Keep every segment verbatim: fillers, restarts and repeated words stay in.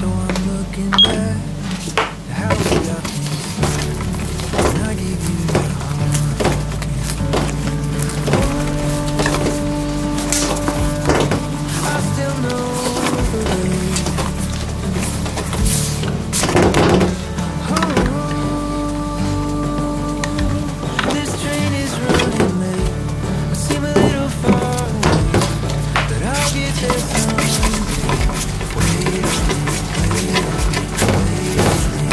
So I'm looking back to how we got things started, and I gave you my heart. I still know the way. Oh, this train is running late. I seem a little far away, but I'll get there someday. Wait on me, wait on me, wait on me.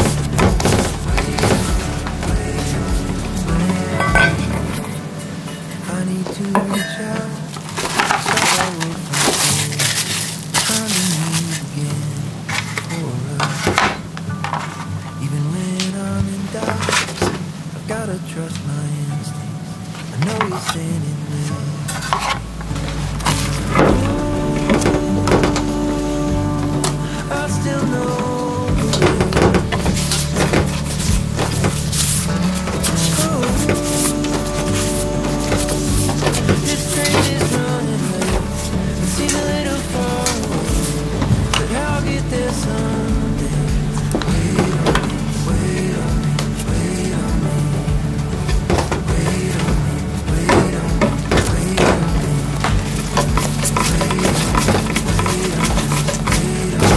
Wait on me, wait on me, wait on me. I need to reach out, so I will find you, finding you again for us. Even when I'm in doubt, I've gotta trust my instincts. I know you're standing with me. I still know the way. Oh, this train is running late. It seems a little far away, but I'll get there someday. Wait on me, wait on me, wait on me. Wait on me, wait on me, wait on me. Wait on me, wait on me, wait on me.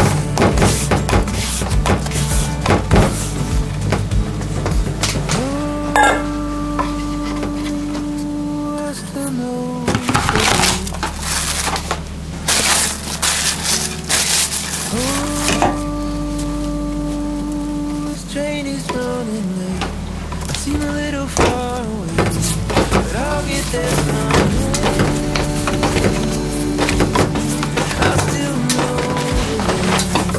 Oh, I still know the way. Oh, this train is running late. I seem a little far away, but I'll get there someday. I still know the way.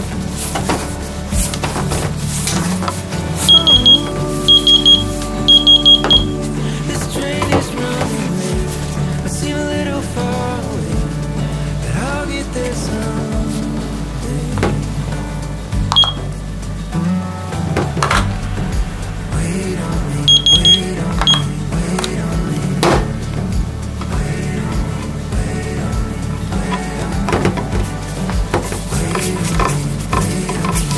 Oh, this train is running late. I seem a little far away, but I'll get there someday. Wait on me, wait on me, wait on me. Wait on me, wait on me, wait on me. Wait on me, wait on me.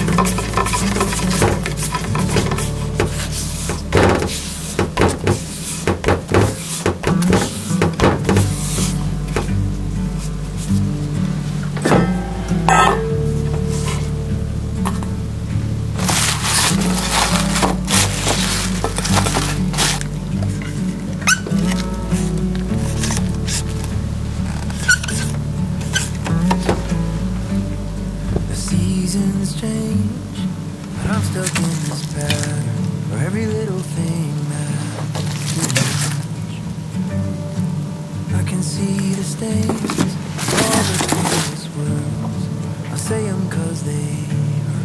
The seasons change, but I'm stuck in this pattern where every little thing matters too much. I can see the stains of all the previous worlds. I say them 'cause they hurt.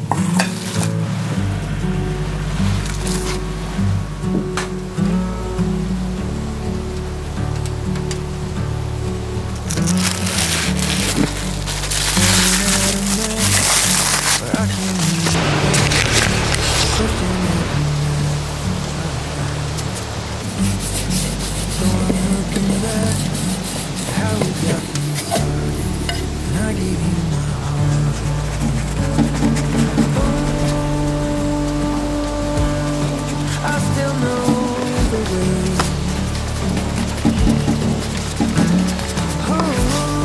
Where I can hear question every so I'm looking back at how we got things started, and I gave you my heart. Oh, I still know the way. Oh,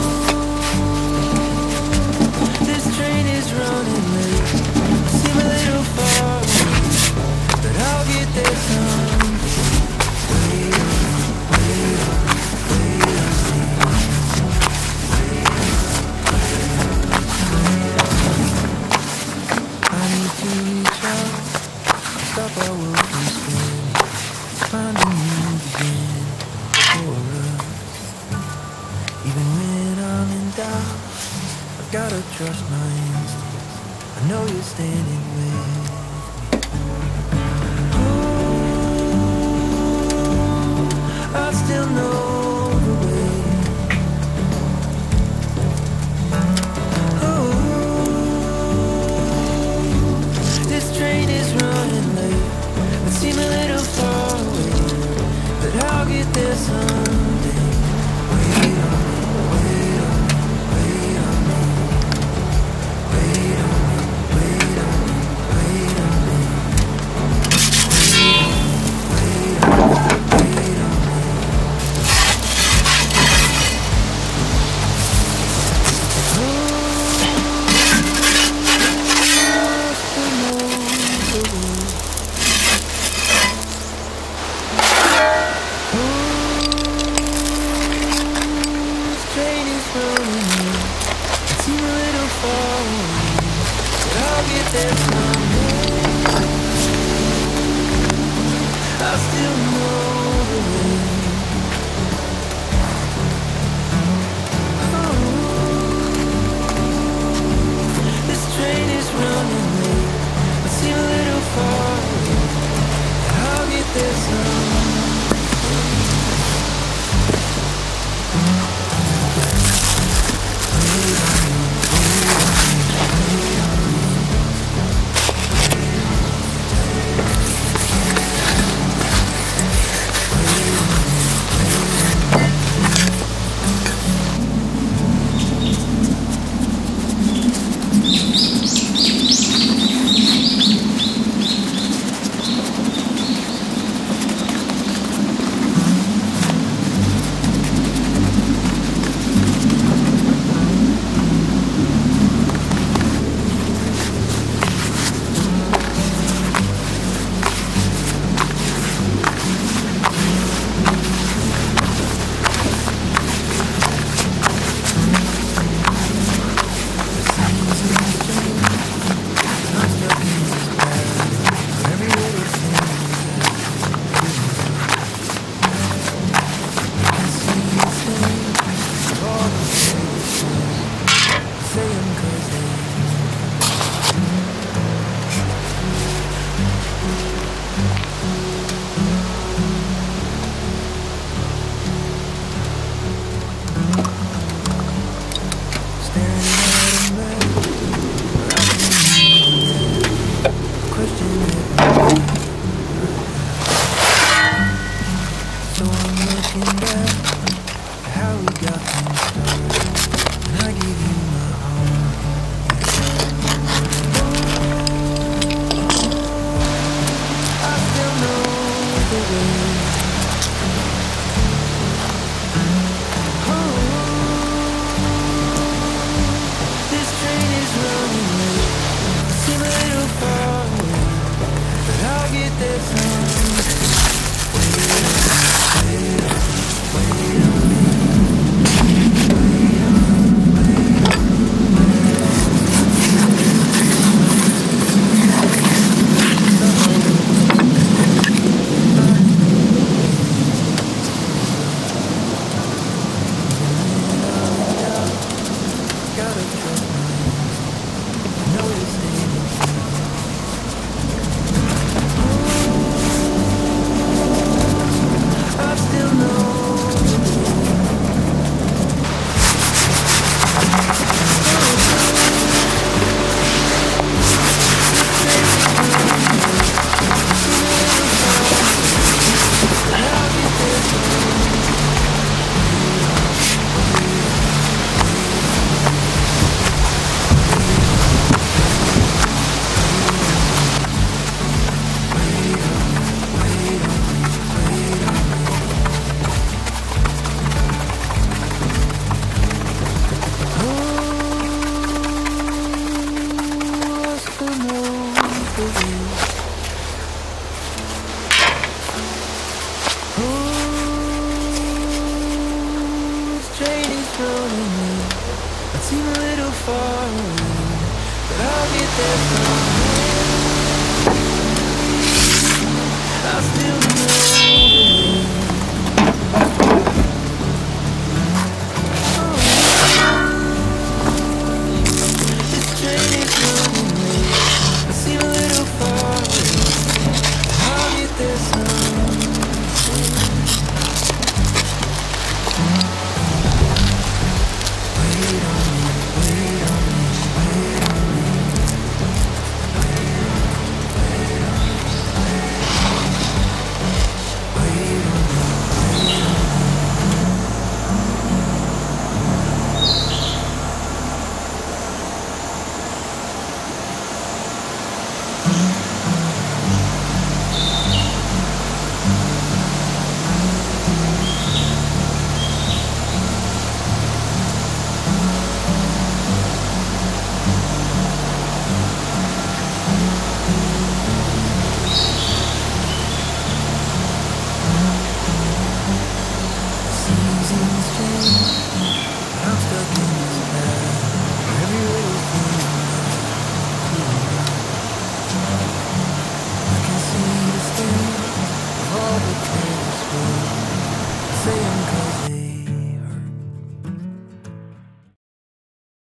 this train is running late. I seem a little far away, but I'll get there someday. Wait on me, wait on me, wait on me. I need to reach out, stop our world from spinning, finding you again for us. Even when I'm in doubt, I've gotta trust my instincts. I know you're standing with me. Oh, I still know the way. Oh, this train is running late. I seem a little far away, but I'll get there someday. Wait on me, wait on me, wait on me. I'll get there someday. I still know the way. This train is running late. I seem a little far away. I'll get there someday. I seem a little far away, but I'll get there someday.